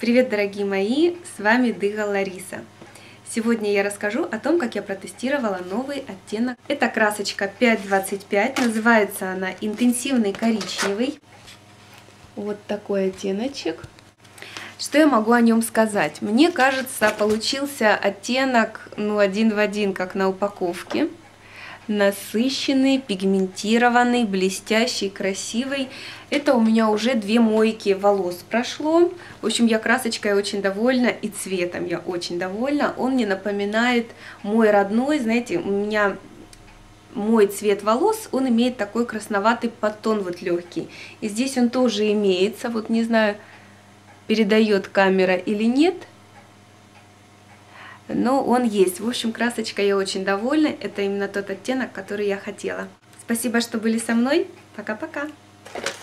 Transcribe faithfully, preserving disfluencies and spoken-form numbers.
Привет, дорогие мои! С вами Дыга Лариса. Сегодня я расскажу о том, как я протестировала новый оттенок. Это красочка пять двадцать пять, называется она интенсивный коричневый. Вот такой оттеночек. Что я могу о нем сказать? Мне кажется, получился оттенок ну, один в один, как на упаковке. Насыщенный, пигментированный, блестящий, красивый. Это у меня уже две мойки волос прошло. В общем, я красочкой очень довольна и цветом я очень довольна. Он мне напоминает мой родной, знаете, у меня мой цвет волос, он имеет такой красноватый подтон, вот легкий. И здесь он тоже имеется, вот не знаю, передает камера или нет. Но он есть. В общем, красочка я очень довольна. Это именно тот оттенок, который я хотела. Спасибо, что были со мной. Пока-пока.